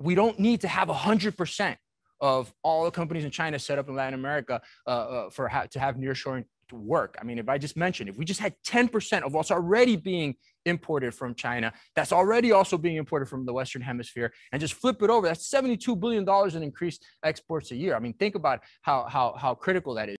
we don't need to have 100% of all the companies in China set up in Latin America to have nearshoring to work. I mean, if I just mentioned, if we just had 10% of what's already being imported from China, that's already also being imported from the Western Hemisphere, and just flip it over, that's $72 billion in increased exports a year. I mean, think about how critical that is.